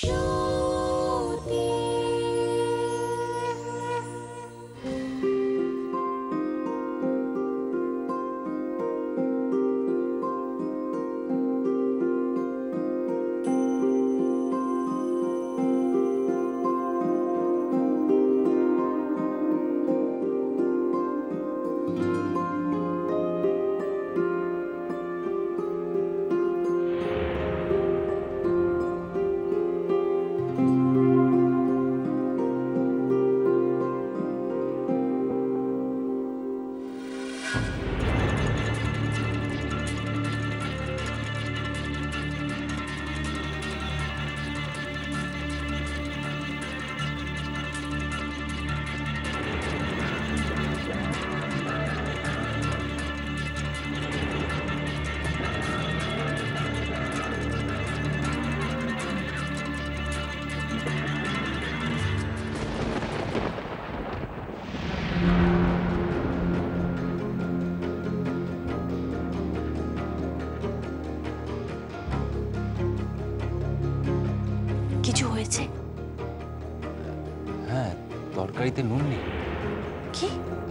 হ্যাঁ, তরকারিতে নুন নেই। কি?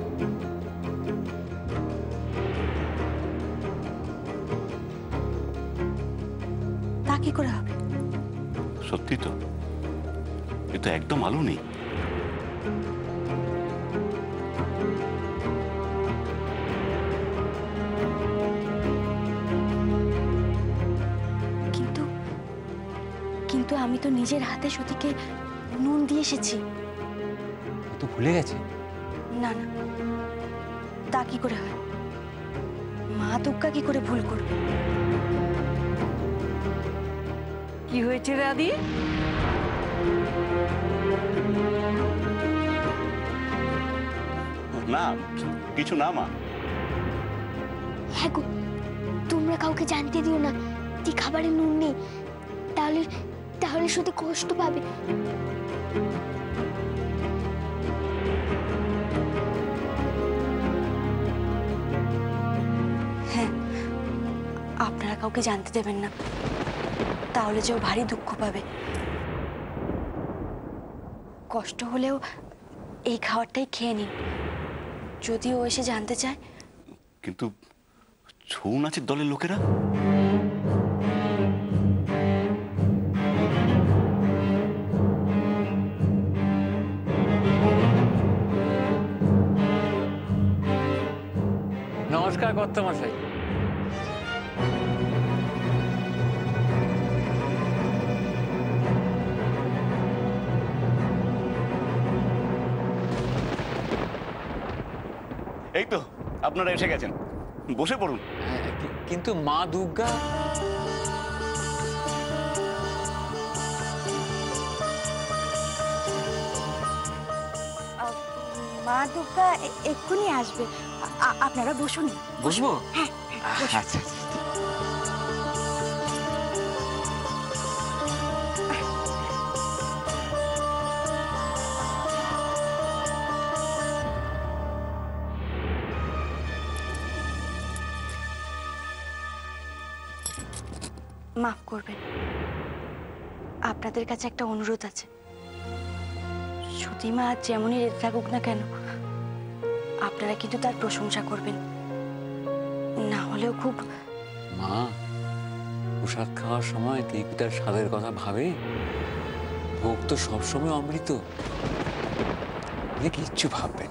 তা কি করে হবে? সত্যি তো, এ তো একদম আলু নেই। কিন্তু আমি তো নিজের হাতে সতীকে নুন দিয়ে এসেছি। তো ভুলে গেছে? না না, তা কি করে হয়? মা দুর্গা কি করে ভুল করবে? কি হয়েছে রে আদি? না কিছু না মা। হ্যাঁ গো, তোমরা কাউকে জানতে দিও না যে খাবারে নুন নেই, তাহলে তাহলে শুধু কষ্ট পাবে। হ্যাঁ, আপনারা কাউকে জানতে দেবেন না, তাহলে যে ও ভারী দুঃখ পাবে। কষ্ট হলেও এই খাবারটাই খেয়ে নিন, যদি ও এসে জানতে চায়। কিন্তু ছৌ নাচের দলের লোকেরা? নমস্কার কর্তামশাই। এই তো আপনারা এসে গেছেন, বসে পড়ুন। কিন্তু মা দুর্গা? মা দুর্গা এক্ষুনি আসবে, আপনারা বসুন। বসবো? হ্যাঁ, আচ্ছা আচ্ছা। মাফ করবেন, আপনাদের কাছে একটা অনুরোধ আছে। সতীমা আজ যেমনই রেখে থাকুক না কেন, আপনারা কিন্তু তার প্রশংসা করবেন, না হলেও খুব। মা, প্রসাদ খাওয়ার সময় কেউ কি তার স্বাদের কথা ভাবে? ভোগ তো সবসময় অমৃত, কিচ্ছু ভাববেন।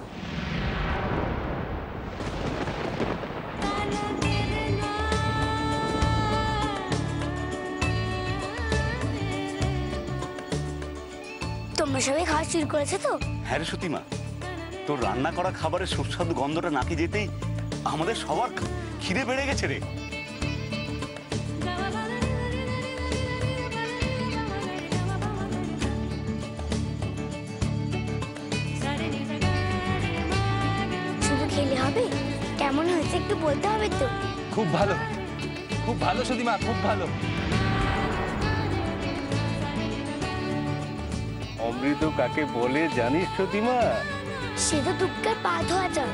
তোমরা সবাই খাওয়া শুরু করেছে তো? হ্যাঁ রে সতীমা, তোর রান্না করা খাবারের সুস্বাদু গন্ধটা নাকি যেতেই আমাদের সবার খিদে বেড়ে গেছে রে। শুধু খেলে হবে? কেমন হয়েছে একটু বলতে হবে তো। খুব ভালো, খুব ভালো সতীমা, খুব ভালো। অমৃত কাকে বলে জানিস সতীমা? সে তো দুঃখের পা ধোয়া জল।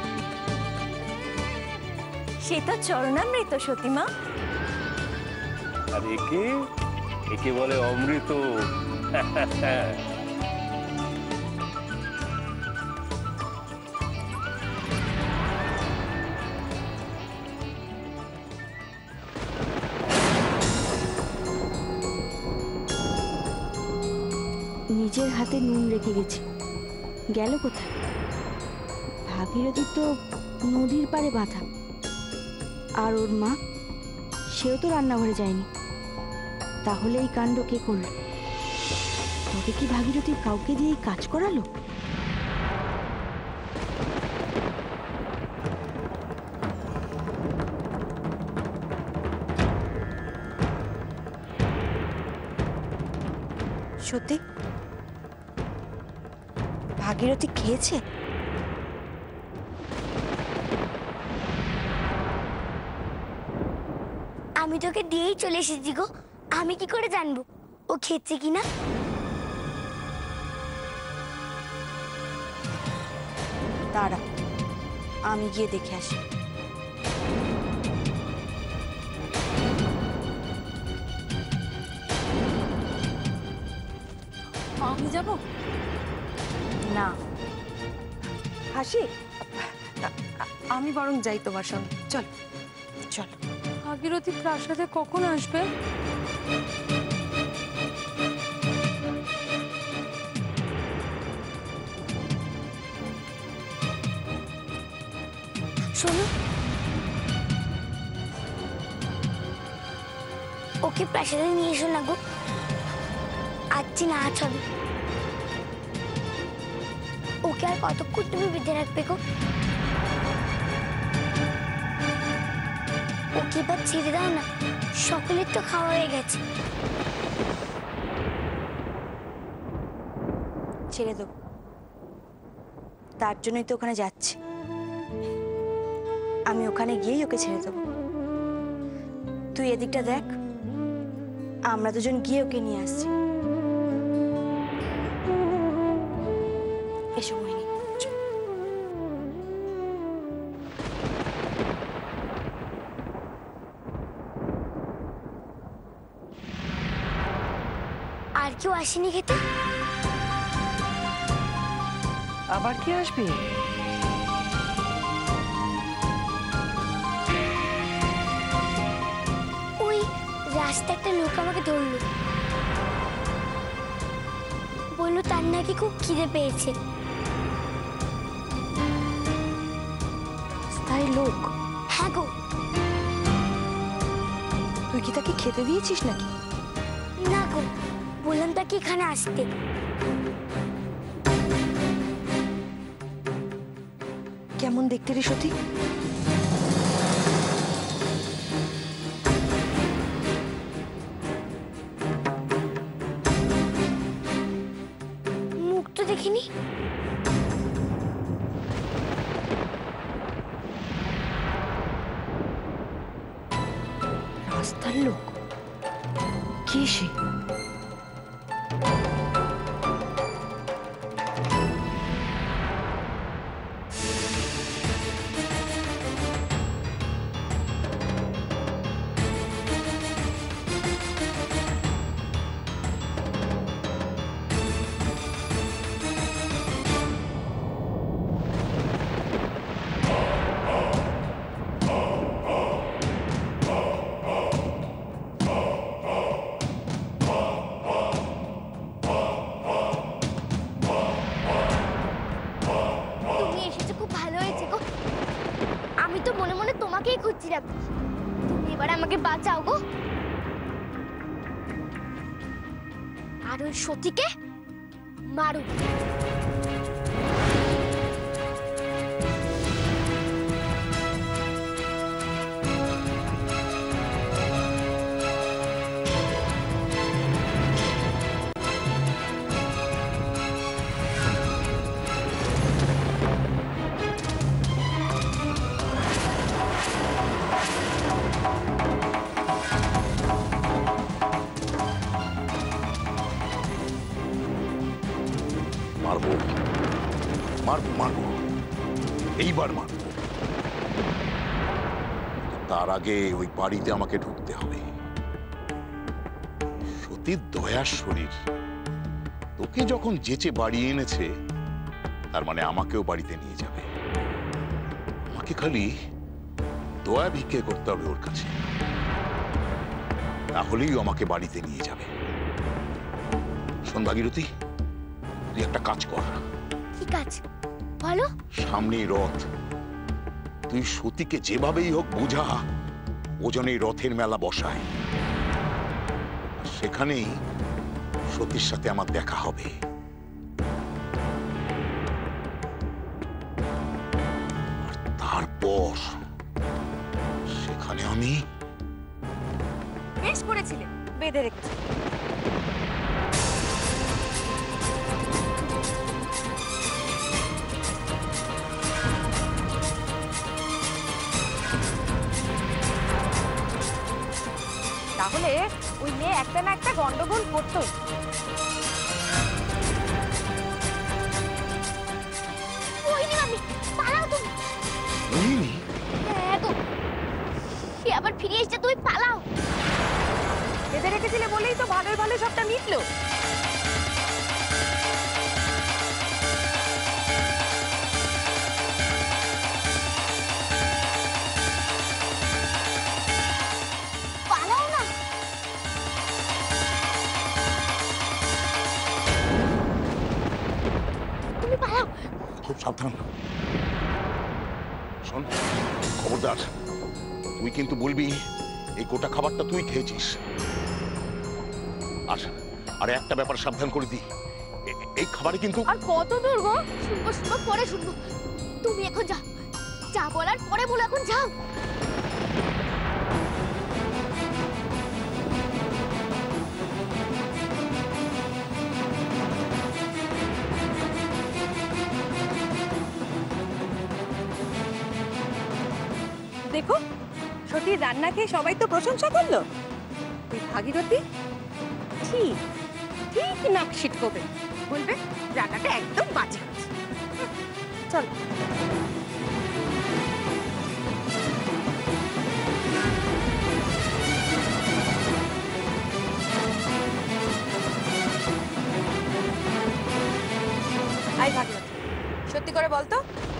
সে তো চরণামৃত সতীমা। আর একে একে বলে অমৃত। নিজের হাতে নুন রেখে গেছি, গেল কোথায়? ভাগীরথী তো নদীর পাড়ে বাঁধা, আর ওর মা, সেও তো রান্নাঘরে যায়নি। তাহলে এই কাণ্ড কে করল? তবে কি ভাগীরথী কাউকে দিয়ে কাজ করালো? সত্যি ভাগীরথী খেয়েছে? আমি তোকে দিয়েই চলে এসেছি গো, আমি কি করে জানবো ও খেয়েছে কিনা? দাঁড়া, আমি গিয়ে দেখে আসি। আমি যাব না, হাসি, আমি বরং যাই তোমার সঙ্গে। চল চল। ভাগীরথী প্রাসাদে কখন আসবে? শোনো, ওকে প্রাসাদে নিয়ে এসো না গো, আজকে নাচ হবে। ওকে আর কতক্ষণ তুমি বেঁধে রাখবে গো? ওকে এবার ছেড়ে দাও না, সকলের তো খাওয়া হয়ে গেছে। ছেড়ে দেবো, তার জন্যই তো ওখানে যাচ্ছি। আমি ওখানে গিয়েই ওকে ছেড়ে দেবো। তুই এদিকটা দেখ, আমরা দুজন গিয়ে ওকে নিয়ে আসছি। এসো মোহিনী। আর কেউ আসেনি খেতে? আবার কি আসবে? ওই রাস্তায় একটা লোক আমাকে ধরলো, বললো তার নাকি খুব খিদে পেয়েছে। তাই লোক? হ্যাঁ গো। তুই কি তাকে খেতে দিয়েছিস নাকি? না গো, বললাম তাকে এখানে আসতে। কেমন দেখতে রে সতী? মুখ তো দেখিনি। রাস্তার লোক? কে সে? তোমাকেই খুঁজছিলাম, তুমি এবার আমাকে বাঁচাও গো। আর ওই সতীকে মারো। মারবো মারবো মারবো, এইবার মারবো। তার আগে ওই বাড়িতে আমাকে ঢুকতে হবে। সতীর দয়ার শরীর, তোকে যখন যেচে বাড়ি এনেছে তার মানে আমাকেও বাড়িতে নিয়ে যাবে। আমাকে খালি দয়া ভিক্ষে করতে হবে ওর কাছে, তাহলেই আমাকে বাড়িতে নিয়ে যাবে। শোন ভাগীরথী, তুই একটা কাজ কর। কি কাজ বলো? সামনেই রথ, তুই সতীকে যেভাবেই হোক বোঝা ও যেন এই রথের মেলা বসায়, সেখানেই সতীর সাথে আমার দেখা হবে। আর তারপর সেখানে আমি বেশ করেছিলে, বেঁধে রেখেছি। তাহলে ওই মেয়ে একটা না একটা গন্ডগোল করতো। সে আবার ফিরে এসেছে, তুমি পালাও। বেঁধে রেখেছিলে বলেই তো ভালোই ভালো সবটা মিটলো। পালাও না। তুমি পালাও। খুব সাবধান। শোন খবরদার, তুই কিন্তু বলবি এই গোটা খাবারটা তুই খেয়েছিস। আর একটা ব্যাপার সাবধান করে দি, এই খাবারে কিন্তু। আর কত দূর গো? শুনবো শুনবো পরে শুনবো। তুমি এখন যাও, যা বলার পরে বলো, এখন যাও। দেখো, সতীর রান্না খেয়ে সবাই তো প্রশংসা করলো। ওই ভাগীরথী ঠিক ঠিক নাক ছিটকবে, বলবে রান্নাটা একদম বাজে হয়েছে। চল। আই ভাগীরথী, সত্যি করে বলতো।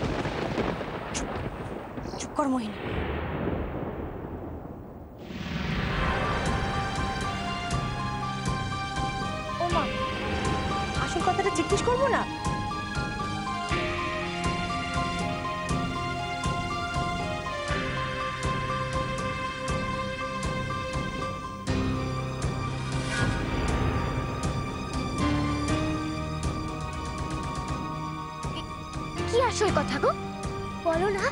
চুপ কর মোহিনী। ও মা, আসল কথাটা জিজ্ঞেস করবো না? কি আসল কথা গো, বলো না।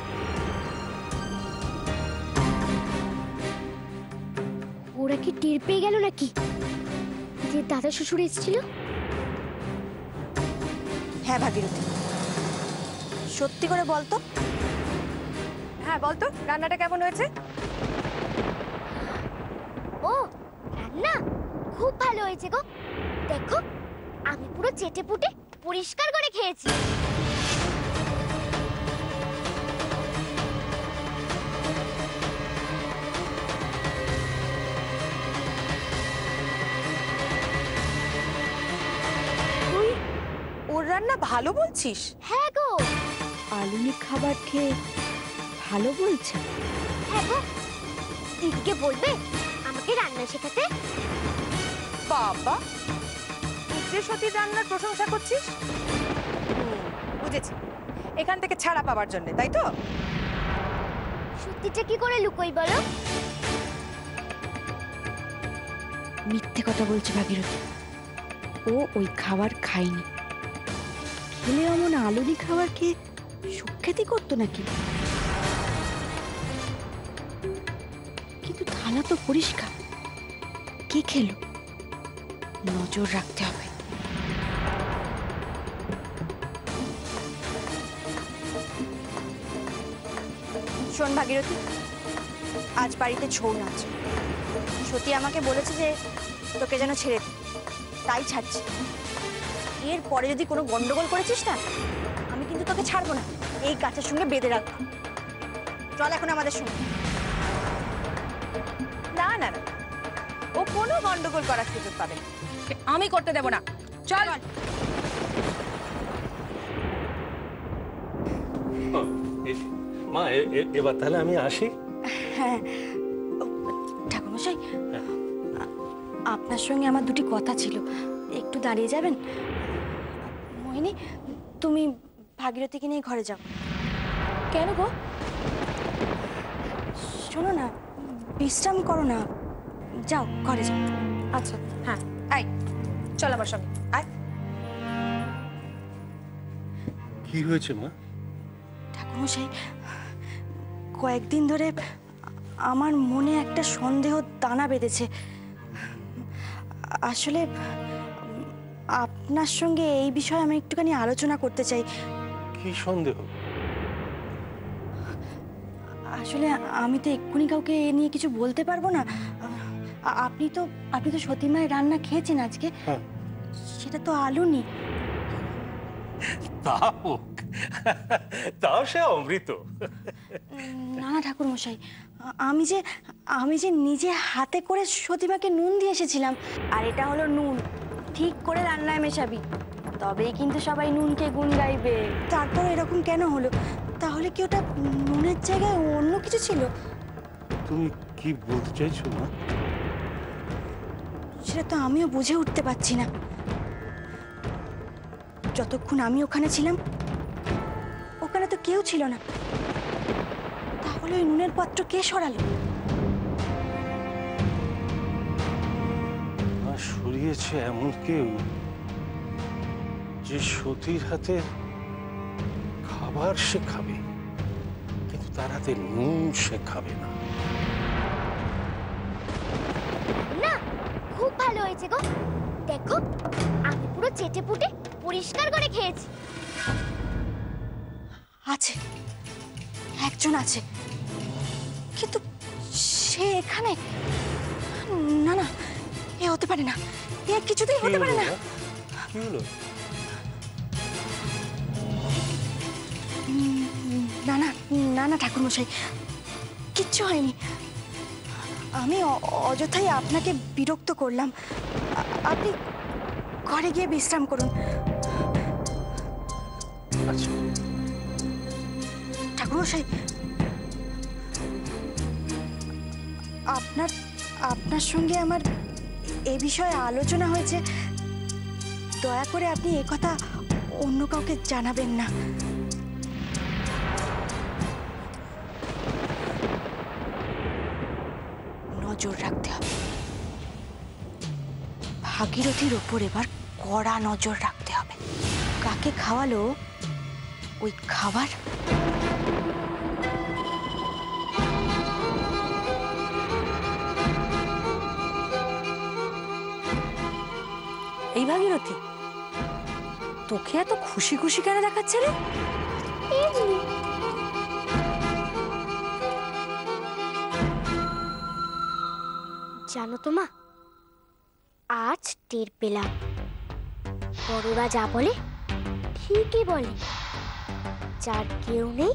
ওরা কি টের পেয়ে গেল নাকি যে দাদা শ্বশুর এসেছিল? হ্যাঁ ভাগীরথী, সত্যি করে বলতো। হ্যাঁ বলতো, রান্নাটা কেমন হয়েছে? ও রান্না খুব ভালো হয়েছে গো। দেখো, আমি পুরো চেটে পুটে পরিষ্কার করে খেয়েছি। তুই ওর রান্না ভালো বলছিস? হ্যাঁ গো। আলুনি খাবার খেয়ে ভালো বলছে? হ্যাঁ গো, দিদিকে বলবে আমাকে রান্না শেখাতে। বাবা, তুই যে সতীর রান্নার প্রশংসা করছিস? বুঝেছি, এখান থেকে ছাড়া পাওয়ার জন্য, তাই তো? সত্যিটা কি করে লুকোই বলো? মিথ্যে কথা বলছে ভাগীরথী। ও ওই খাবার খায়নি। খেলে অমন আলুনি খাবার খেয়ে সুখ্যাতি করতো নাকি? কিন্তু থালা তো পরিষ্কার, কে খেলো? নজর রাখতে হবে। শোন ভাগীরথী, আজ বাড়িতে ছৌ নাচ। সতী আমাকে বলেছে যে তোকে যেন ছেড়ে দিই, তাই ছাড়ছি। এর পরে যদি কোনো গন্ডগোল করেছিস না, আমি কিন্তু তোকে ছাড়বো না, এই গাছের সঙ্গে বেঁধে রাখবো। চল এখন আমাদের সঙ্গে। না না না, ও কোন কোনো গন্ডগোল করার সুযোগ পাবে না। আমি করতে দেব না। চল মা, এবার তাহলে আমি আসি। হ্যাঁ ঠাকুরমশাই, আপনার সঙ্গে আমার দুটি কথা ছিল, একটু দাঁড়িয়ে যাবেন? মোহিনী, তুমি ভাগীরথীকে নিয়ে ঘরে যাও। কেন গো? শোনো না, বিশ্রাম করো না, যাও ঘরে যাও। আচ্ছা হ্যাঁ, আয় চল আমার সঙ্গে আয়। কি হয়েছে মা? ঠাকুরমশাই, কয়েকদিন ধরে আমার মনে একটা সন্দেহ দানা বেঁধেছে। আসলে আপনার সঙ্গে এই বিষয়ে আমি একটুখানি আলোচনা করতে চাই। কি সন্দেহ? আসলে আমি তো এক্ষুনি কাউকে এ নিয়ে কিছু বলতে পারবো না। আপনি তো সতী মায়ের রান্না খেয়েছেন আজকে, সেটা তো আলু নি। তাও সে অমৃত। না না ঠাকুরমশাই, আমি যে নিজে হাতে করে সতীমাকে নুন দিয়ে এসেছিলাম। আর এটা হলো নুন, ঠিক করে রান্নায় মেশাবি, তবেই কিন্তু সবাই নুনকে গুণ গাইবে। তারপর এরকম কেন হলো? তাহলে কি ওটা নুনের জায়গায় অন্য কিছু ছিল? তুমি কি বলতে চাইছো মা? সেটা তো আমিও বুঝে উঠতে পারছি না। যতক্ষণ আমি ওখানে ছিলাম, ওখানে তো কেউ ছিল না। তাহলে ওই নুনের পাত্র কে সরালো? সরিয়েছে এমন কেউ যে সতীর হাতে খাবার সে খাবে, কিন্তু তার হাতে নুন সে খাবে না। না, খুব ভালো হয়েছে গো। দেখো, আমি পুরো চেটে পুটে পরিষ্কার করে খেয়েছি। আছে, একজন আছে, কিন্তু সে এখানে। না না, এ হতে পারে না, এ কিছুতেই হতে পারে না। কি হলো? না না না না ঠাকুরমশাই, কিচ্ছু হয়নি। আমি অযথাই আপনাকে বিরক্ত করলাম। আপনি ঘরে গিয়ে বিশ্রাম করুন। আচ্ছা ঠাকুরমশাই, আপনার সঙ্গে আমার এ বিষয়ে আলোচনা হয়েছে। দয়া করে আপনি এ কথা অন্য কাউকে জানাবেন না। নজর রাখতে হবে, ভাগীরথীর ওপর এবার কড়া নজর রাখতে হবে। কাকে খাওয়ালো ওই খাবার? এই ভাগীরথী, তোকে এত খুশি খুশি কেন দেখাচ্ছে রে? জানো তো মা, আজ টের পেলাম বড়রা যা বলে ঠিকই বলে। যার কেউ নেই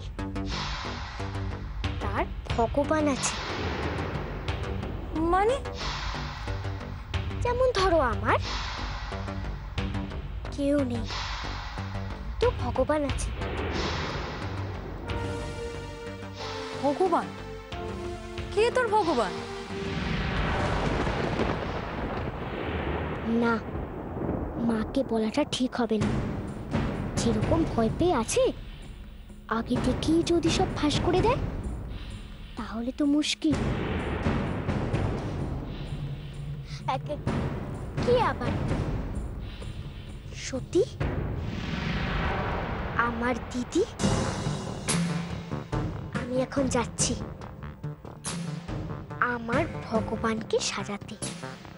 তার ভগবান আছে। মানে? যেমন ধরো আমার কেউ নেই, তো ভগবান আছে। ভগবান? কে তোর ভগবান? না, মাকে বলাটা ঠিক হবে না। যেরকম ভয় পেয়ে আছে, আগে থেকেই যদি সব ফাঁস করে দেয় তাহলে তো মুশকিল। কি আবার? সতী, আমার দিদি। আমি এখন যাচ্ছি আমার ভগবানকে সাজাতে।